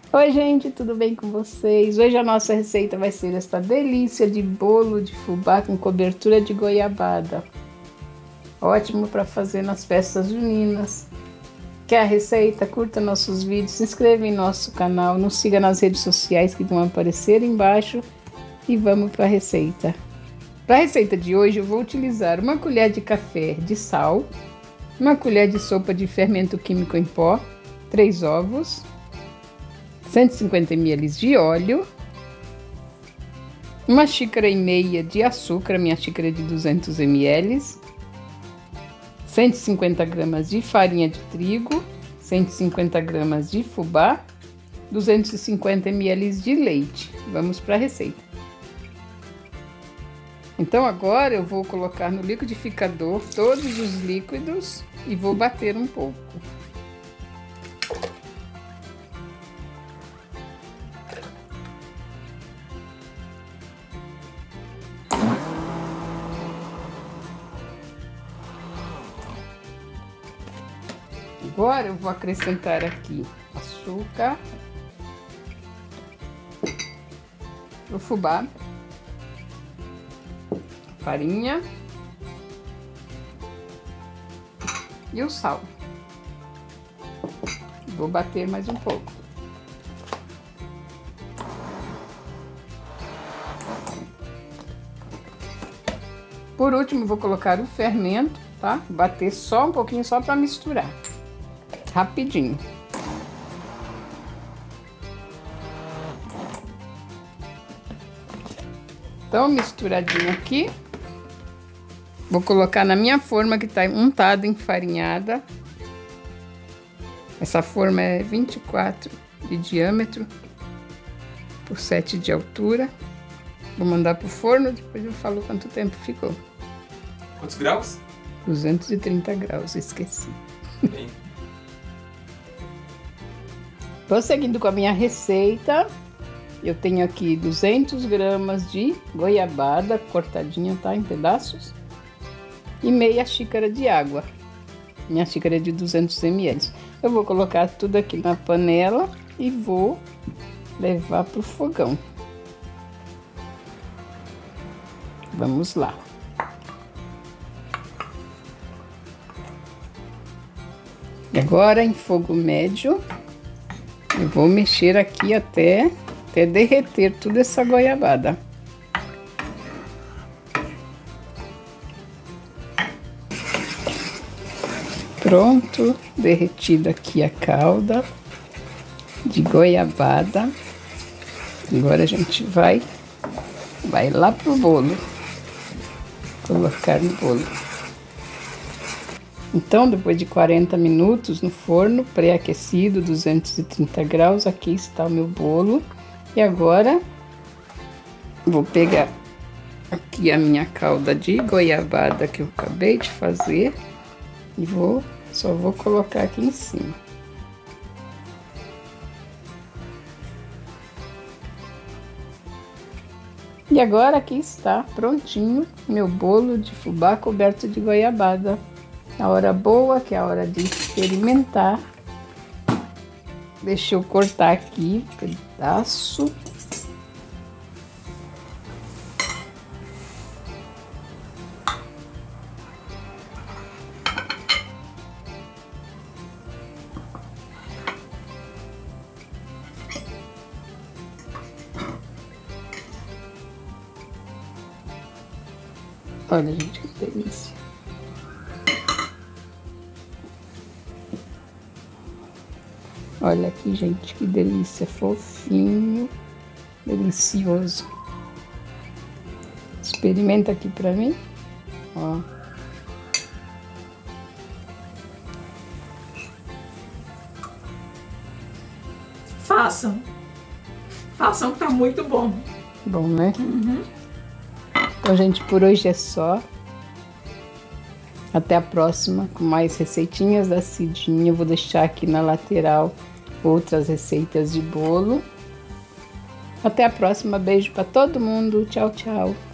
Oi gente, tudo bem com vocês? Hoje a nossa receita vai ser esta delícia de bolo de fubá com cobertura de goiabada. Ótimo para fazer nas festas juninas. Quer a receita? Curta nossos vídeos, se inscreva em nosso canal, nos siga nas redes sociais que vão aparecer embaixo e vamos para a receita. Para a receita de hoje eu vou utilizar uma colher de café de sal, uma colher de sopa de fermento químico em pó, 3 ovos, 150 ml de óleo, uma xícara e meia de açúcar, minha xícara de 200 ml, 150 gramas de farinha de trigo, 150 gramas de fubá, 250 ml de leite. Vamos para a receita. Então agora eu vou colocar no liquidificador todos os líquidos e vou bater um pouco. Agora eu vou acrescentar aqui açúcar, o fubá, farinha e o sal. Vou bater mais um pouco. Por último, vou colocar o fermento, tá? Bater só um pouquinho, só para misturar. Rapidinho. Então, misturadinho aqui. Vou colocar na minha forma que tá untada, enfarinhada. Essa forma é 24 de diâmetro por 7 de altura. Vou mandar pro forno, depois eu falo quanto tempo ficou. Quantos graus? 230 graus, esqueci. Bem. Prosseguindo com a minha receita, eu tenho aqui 200 gramas de goiabada cortadinha, tá, em pedaços, e meia xícara de água. Minha xícara é de 200 ml. Eu vou colocar tudo aqui na panela e vou levar pro fogão. Vamos lá. Agora em fogo médio, eu vou mexer aqui até derreter toda essa goiabada. Pronto, derretida aqui a calda de goiabada. Agora a gente vai lá pro bolo. Colocar no bolo. Então, depois de 40 minutos no forno pré-aquecido, 230 graus, aqui está o meu bolo. E agora, vou pegar aqui a minha calda de goiabada que eu acabei de fazer e só vou colocar aqui em cima. E agora aqui está prontinho meu bolo de fubá coberto de goiabada. A hora boa, que é a hora de experimentar. Deixa eu cortar aqui um pedaço. Olha, gente, que delícia. Olha aqui, gente, que delícia, fofinho, delicioso. Experimenta aqui pra mim, ó. Façam que tá muito bom. Bom, né? Uhum. Então, gente, por hoje é só. Até a próxima com mais receitinhas da Cidinha. Eu vou deixar aqui na lateral outras receitas de bolo. Até a próxima. Beijo para todo mundo. Tchau, tchau.